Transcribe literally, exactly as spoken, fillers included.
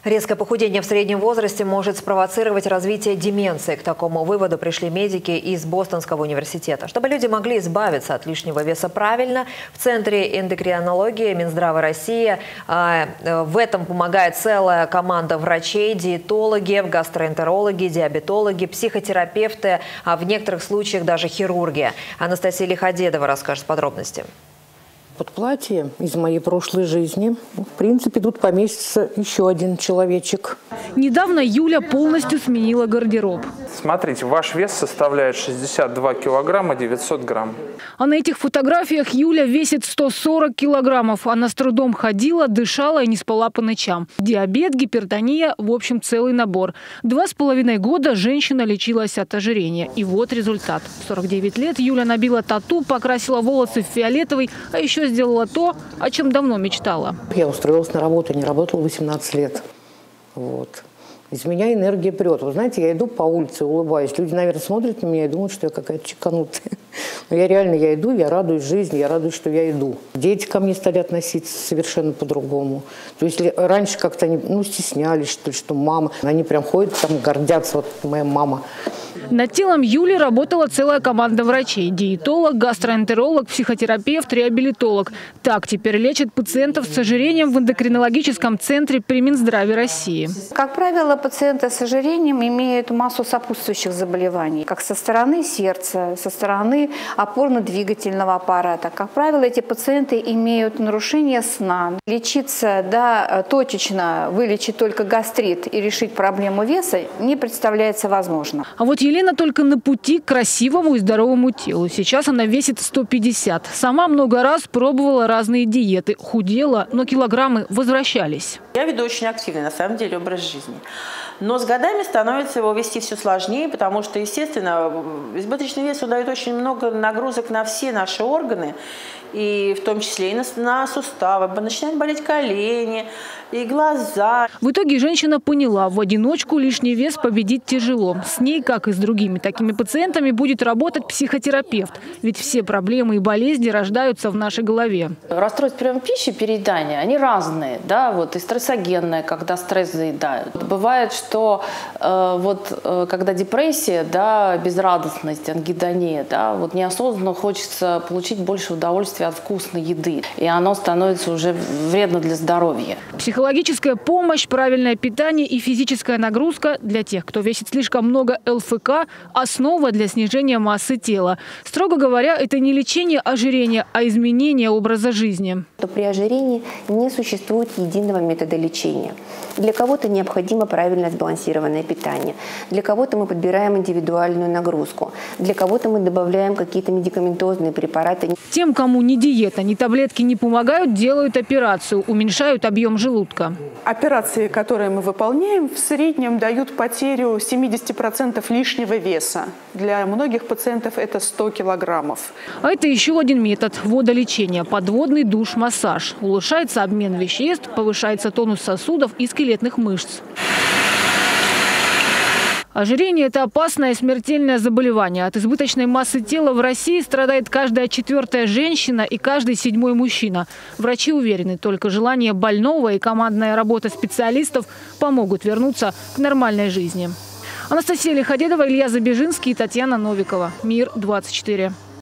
Резкое похудение в среднем возрасте может спровоцировать развитие деменции. К такому выводу пришли медики из Бостонского университета. Чтобы люди могли избавиться от лишнего веса правильно, в Центре эндокринологии Минздрава России в этом помогает целая команда врачей, диетологи, гастроэнтерологи, диабетологи, психотерапевты, а в некоторых случаях даже хирурги. Анастасия Лиходедова расскажет подробности. Под платье из моей прошлой жизни, в принципе, тут поместится еще один человечек. Недавно Юля полностью сменила гардероб. Смотрите, ваш вес составляет шестьдесят два килограмма девятьсот грамм. А на этих фотографиях Юля весит сто сорок килограммов. Она с трудом ходила, дышала и не спала по ночам. Диабет, гипертония, в общем, целый набор. Два с половиной года женщина лечилась от ожирения. И вот результат. В сорок девять лет Юля набила тату, покрасила волосы в фиолетовый, а еще сделала то, о чем давно мечтала. Я устроилась на работу, не работала восемнадцать лет. Вот. Из меня энергия прет. Вы знаете, я иду по улице, улыбаюсь. Люди, наверное, смотрят на меня и думают, что я какая-то чеканутая. Но я реально, я иду, я радуюсь жизни, я радуюсь, что я иду. Дети ко мне стали относиться совершенно по-другому. То есть раньше как-то они, ну, стеснялись, что ли, что мама. Они прям ходят, там гордятся, вот моя мама. Над телом Юли работала целая команда врачей. Диетолог, гастроэнтеролог, психотерапевт, реабилитолог. Так теперь лечат пациентов с ожирением в эндокринологическом центре при Минздраве России. Как правило, пациенты с ожирением имеют массу сопутствующих заболеваний, как со стороны сердца, со стороны опорно-двигательного аппарата. Как правило, эти пациенты имеют нарушение сна. Лечиться, да, точечно, вылечить только гастрит и решить проблему веса не представляется возможным. А вот Елена только на пути к красивому и здоровому телу. Сейчас она весит сто пятьдесят. Сама много раз пробовала разные диеты. Худела, но килограммы возвращались. Я веду очень активный, на самом деле, образ жизни. Но с годами становится его вести все сложнее, потому что, естественно, избыточный вес дает очень много нагрузок на все наши органы, и в том числе и на, на суставы. Начинают болеть колени, и глаза. В итоге женщина поняла, в одиночку лишний вес победить тяжело. С ней, как и с другими такими пациентами, будет работать психотерапевт. Ведь все проблемы и болезни рождаются в нашей голове. Расстройства приема пищи, переедания, они разные. Да? Вот, и стрессогенные, когда стресс заедают. Бывает, что э, вот, э, когда депрессия, да, безрадостность, ангидония, да, вот неосознанно хочется получить больше удовольствия от вкусной еды. И оно становится уже вредно для здоровья. Психологическая помощь, правильное питание и физическая нагрузка для тех, кто весит слишком много эл эф ка – основа для снижения массы тела. Строго говоря, это не лечение ожирения, а изменение образа жизни. При ожирении не существует единого метода лечения. Для кого-то необходимо правильно сбалансированное питание, для кого-то мы подбираем индивидуальную нагрузку, для кого-то мы добавляем какие-то медикаментозные препараты. Тем, кому ни диета, ни таблетки не помогают, делают операцию, уменьшают объем желудка. Операции, которые мы выполняем, в среднем дают потерю семидесяти процентов лишнего веса. Для многих пациентов это сто килограммов. А это еще один метод – водолечения – подводный душ-массаж. Улучшается обмен веществ, повышается тонус сосудов и скелетных мышц. Ожирение – это опасное и смертельное заболевание. От избыточной массы тела в России страдает каждая четвертая женщина и каждый седьмой мужчина. Врачи уверены, только желание больного и командная работа специалистов помогут вернуться к нормальной жизни. Анастасия Лиходедова, Илья Забежинский и Татьяна Новикова. Мир двадцать четыре.